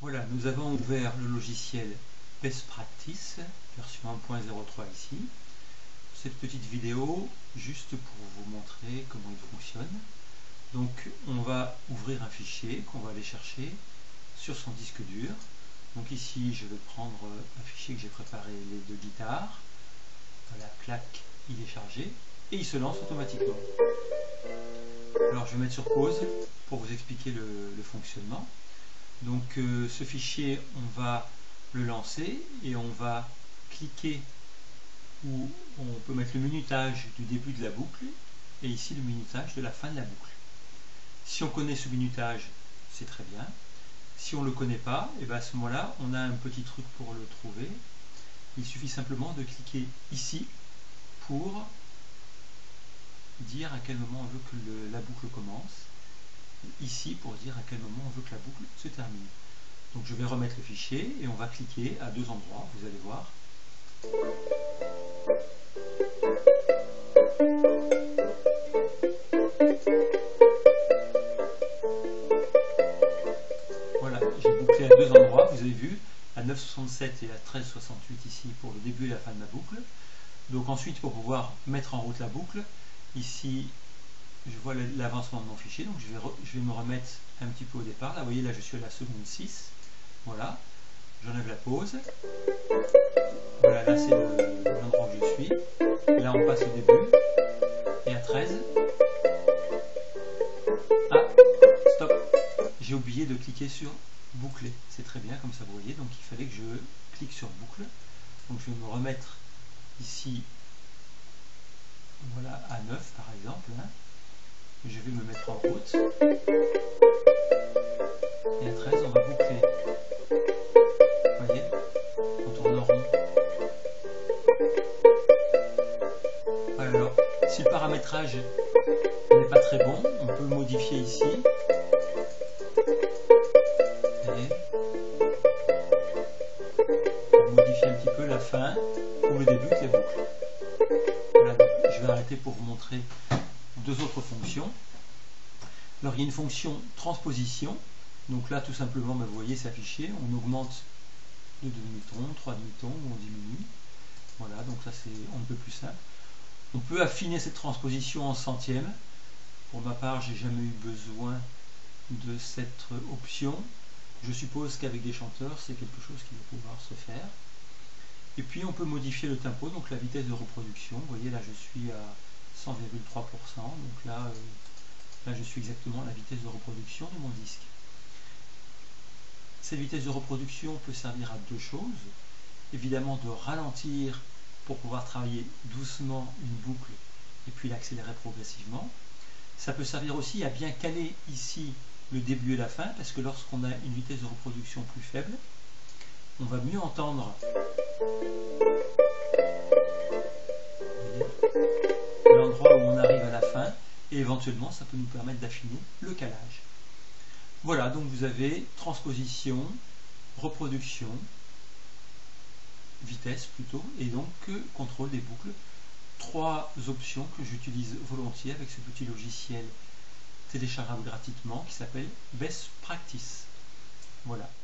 Voilà, nous avons ouvert le logiciel Best Practice, version 1.03 ici. Cette petite vidéo, juste pour vous montrer comment il fonctionne. Donc, on va ouvrir un fichier qu'on va aller chercher sur son disque dur. Donc ici, je vais prendre un fichier que j'ai préparé, les deux guitares. Voilà, clac, il est chargé et il se lance automatiquement. Alors, je vais mettre sur pause pour vous expliquer le fonctionnement. Donc ce fichier, on va le lancer et on va cliquer où on peut mettre le minutage du début de la boucle et ici le minutage de la fin de la boucle. Si on connaît ce minutage, c'est très bien. Si on ne le connaît pas, et bien à ce moment-là, on a un petit truc pour le trouver. Il suffit simplement de cliquer ici pour dire à quel moment on veut que la boucle commence. Ici pour dire à quel moment on veut que la boucle se termine. Donc je vais remettre le fichier et on va cliquer à deux endroits, vous allez voir. Voilà, j'ai bouclé à deux endroits, vous avez vu, à 9,67 et à 13,68 ici pour le début et la fin de la boucle. Donc ensuite, pour pouvoir mettre en route la boucle, ici je vois l'avancement de mon fichier, donc je vais me remettre un petit peu au départ. Là, vous voyez, là je suis à la seconde 6. Voilà, j'enlève la pause. Voilà, là c'est l'endroit où je suis. Là on passe au début. Et à 13. Ah, stop. J'ai oublié de cliquer sur boucler. C'est très bien, comme ça vous voyez. Donc il fallait que je clique sur boucle. Donc je vais me remettre ici, voilà, à 9 par exemple. Hein. Je vais me mettre en route. Et à 13, on va boucler. Vous voyez, on tourne en rond. Voilà, alors, si le paramétrage n'est pas très bon, on peut le modifier ici. Et on modifie un petit peu la fin ou le début de la boucle. Voilà, donc, je vais arrêter pour vous montrer deux autres fonctions. Alors il y a une fonction transposition, donc là tout simplement, vous voyez, c'est affiché, on augmente de 2 demi-tons, 3 demi-tons, ou on diminue. Voilà, donc ça c'est un peu plus simple. On peut affiner cette transposition en centièmes. Pour ma part, j'ai jamais eu besoin de cette option. Je suppose qu'avec des chanteurs, c'est quelque chose qui va pouvoir se faire. Et puis on peut modifier le tempo, donc la vitesse de reproduction. Vous voyez, là je suis à 100,3%, donc là je suis exactement à la vitesse de reproduction de mon disque. Cette vitesse de reproduction peut servir à deux choses. Évidemment de ralentir pour pouvoir travailler doucement une boucle et puis l'accélérer progressivement. Ça peut servir aussi à bien caler ici le début et la fin, parce que lorsqu'on a une vitesse de reproduction plus faible, on va mieux entendre l'endroit où on arrive à la fin, et éventuellement ça peut nous permettre d'affiner le calage. Voilà, donc vous avez transposition, reproduction, vitesse plutôt, et donc contrôle des boucles. Trois options que j'utilise volontiers avec ce petit logiciel téléchargeable gratuitement qui s'appelle Best Practice. Voilà.